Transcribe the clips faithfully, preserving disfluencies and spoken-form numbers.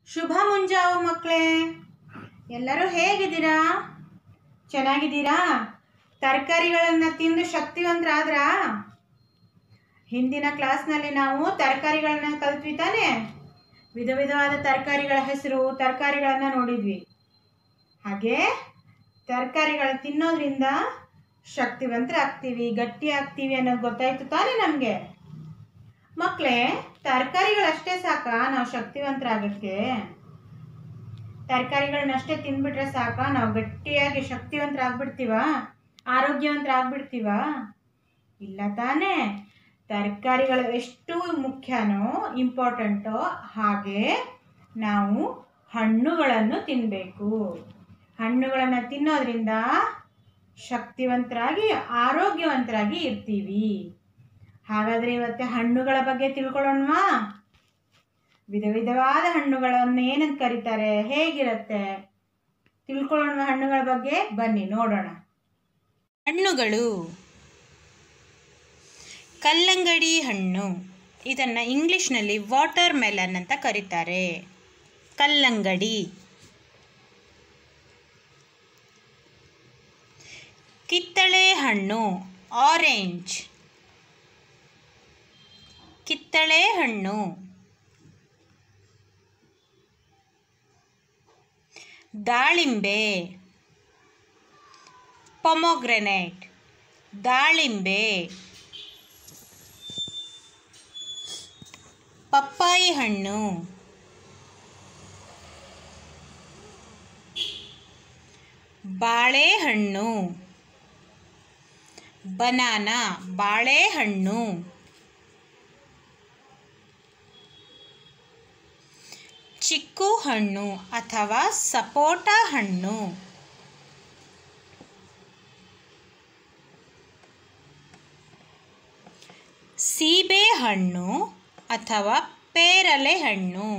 ಶುಭ ಮುಂಜಾವು ಮಕ್ಕಳೇ, ಎಲ್ಲರೂ ಹೇಗಿದ್ದೀರಾ? ಚೆನ್ನಾಗಿದ್ದೀರಾ? ತರಕಾರಿಗಳನ್ನು ತಿಂದು ಶಕ್ತಿವಂತರಾದ್ರಾ? ಹಿಂದಿನ ಕ್ಲಾಸ್ನಲ್ಲಿ ನಾವು ತರಕಾರಿಗಳನ್ನ ಕಲ್ತ್ವಿ ತಾನೆ. ವಿಧ ವಿಧವಾದ ತರಕಾರಿಗಳ ಹೆಸರು, ತರಕಾರಿಗಳನ್ನು ನೋಡಿದ್ವಿ. ಹಾಗೆ ತರಕಾರಿಗಳನ್ನ ತಿನ್ನೋದ್ರಿಂದ ಶಕ್ತಿವಂತರಾಗ್ತೀವಿ, ಗಟ್ಟಿ ಆಗ್ತೀವಿ ಅನ್ನೋದು ಗೊತ್ತಾಯ್ತು ತಾನೆ ನಮಗೆ. ಮಕ್ಕಳೇ, ತರಕಾರಿಗಳಷ್ಟೇ ಸಾಕಾ ನಾವು ಶಕ್ತಿವಂತರಾಗಕ್ಕೆ? ತರಕಾರಿಗಳನ್ನಷ್ಟೇ ತಿಂದ್ಬಿಟ್ರೆ ಸಾಕಾ ನಾವು ಗಟ್ಟಿಯಾಗಿ ಶಕ್ತಿವಂತರಾಗ್ಬಿಡ್ತೀವ, ಆರೋಗ್ಯವಂತರಾಗ್ಬಿಡ್ತೀವ? ಇಲ್ಲ ತಾನೇ. ತರಕಾರಿಗಳು ಎಷ್ಟು ಮುಖ್ಯನೋ, ಇಂಪಾರ್ಟೆಂಟೋ, ಹಾಗೆ ನಾವು ಹಣ್ಣುಗಳನ್ನು ತಿನ್ನಬೇಕು. ಹಣ್ಣುಗಳನ್ನು ತಿನ್ನೋದ್ರಿಂದ ಶಕ್ತಿವಂತರಾಗಿ ಆರೋಗ್ಯವಂತರಾಗಿ ಇರ್ತೀವಿ. ಹಾಗಾದರೆ ಇವತ್ತು ಹಣ್ಣುಗಳ ಬಗ್ಗೆ ತಿಳ್ಕೊಳ್ಳೋಣವಾ? ವಿಧ ವಿಧವಾದ ಹಣ್ಣುಗಳನ್ನು ಏನಂತ ಕರೀತಾರೆ, ಹೇಗಿರುತ್ತೆ ತಿಳ್ಕೊಳ್ಳೋಣ. ಹಣ್ಣುಗಳ ಬಗ್ಗೆ ಬನ್ನಿ ನೋಡೋಣ. ಹಣ್ಣುಗಳು: ಕಲ್ಲಂಗಡಿ ಹಣ್ಣು, ಇದನ್ನು ಇಂಗ್ಲಿಷ್ನಲ್ಲಿ ವಾಟರ್ ಮೆಲನ್ ಅಂತ ಕರೀತಾರೆ. ಕಲ್ಲಂಗಡಿ. ಕಿತ್ತಳೆ ಹಣ್ಣು, ಆರೆಂಜ್. ಕಿತ್ತಳೆ ಹಣ್ಣು. ದಾಳಿಂಬೆ, ಪೊಮೊಗ್ರೆನೇಟ್. ದಾಳಿಂಬೆ. ಪಪ್ಪಾಯಿ ಹಣ್ಣು. ಬಾಳೆಹಣ್ಣು. ಬನಾನಾ, ಬಾಳೆಹಣ್ಣು. ಚಿಕ್ಕು ಹಣ್ಣು ಅಥವಾ ಸಪೋಟ ಹಣ್ಣು. ಸೀಬೆ ಹಣ್ಣು ಅಥವಾ ಪೇರಲೆ ಹಣ್ಣು,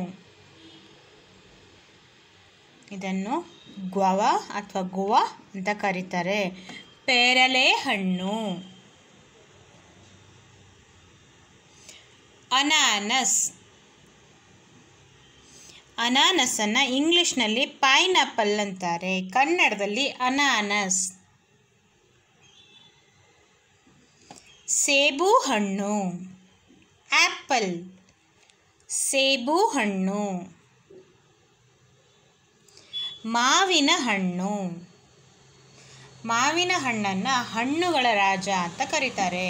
ಇದನ್ನು ಗ್ವಾವಾ ಅಥವಾ ಗೋವಾ ಅಂತ ಕರೀತಾರೆ. ಪೇರಲೆ ಹಣ್ಣು. ಅನಾನಸ್. ಅನಾನಸನ್ನು ಇಂಗ್ಲಿಷ್ನಲ್ಲಿ ಪೈನಾಪಲ್ ಅಂತಾರೆ, ಕನ್ನಡದಲ್ಲಿ ಅನಾನಸ್. ಸೇಬು ಹಣ್ಣು, ಆ್ಯಪಲ್. ಸೇಬು ಹಣ್ಣು. ಮಾವಿನ ಹಣ್ಣು. ಮಾವಿನ ಹಣ್ಣನ್ನು ಹಣ್ಣುಗಳ ರಾಜ ಅಂತ ಕರೀತಾರೆ.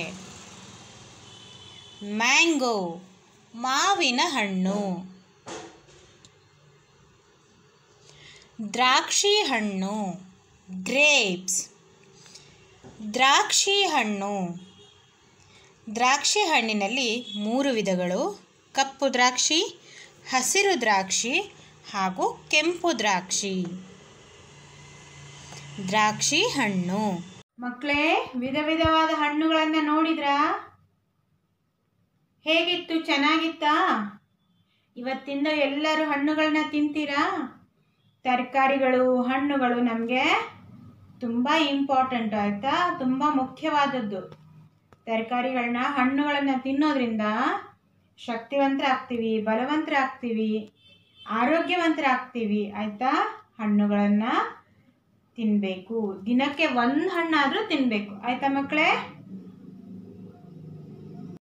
ಮ್ಯಾಂಗೋ, ಮಾವಿನ ಹಣ್ಣು. ದ್ರಾಕ್ಷಿ ಹಣ್ಣು, ಗ್ರೇಪ್ಸ್. ದ್ರಾಕ್ಷಿ ಹಣ್ಣು. ದ್ರಾಕ್ಷಿ ಹಣ್ಣಿನಲ್ಲಿ ಮೂರು ವಿಧಗಳು: ಕಪ್ಪು ದ್ರಾಕ್ಷಿ, ಹಸಿರು ದ್ರಾಕ್ಷಿ ಹಾಗೂ ಕೆಂಪು ದ್ರಾಕ್ಷಿ. ದ್ರಾಕ್ಷಿ ಹಣ್ಣು. ಮಕ್ಕಳೇ, ವಿಧ ವಿಧವಾದ ಹಣ್ಣುಗಳನ್ನು ನೋಡಿದ್ರಾ? ಹೇಗಿತ್ತು? ಚೆನ್ನಾಗಿತ್ತಾ? ಇವತ್ತಿಂದ ಎಲ್ಲರೂ ಹಣ್ಣುಗಳನ್ನ ತಿಂತೀರಾ? ತರಕಾರಿಗಳು, ಹಣ್ಣುಗಳು ನಮಗೆ ತುಂಬ ಇಂಪಾರ್ಟೆಂಟ್, ಆಯಿತಾ? ತುಂಬ ಮುಖ್ಯವಾದದ್ದು. ತರಕಾರಿಗಳನ್ನ, ಹಣ್ಣುಗಳನ್ನು ತಿನ್ನೋದ್ರಿಂದ ಶಕ್ತಿವಂತರಾಗ್ತೀವಿ, ಬಲವಂತರಾಗ್ತೀವಿ, ಆರೋಗ್ಯವಂತರಾಗ್ತೀವಿ, ಆಯಿತಾ? ಹಣ್ಣುಗಳನ್ನು ತಿನ್ನಬೇಕು. ದಿನಕ್ಕೆ ಒಂದು ಹಣ್ಣಾದರೂ ತಿನ್ನಬೇಕು, ಆಯಿತಾ ಮಕ್ಕಳೇ?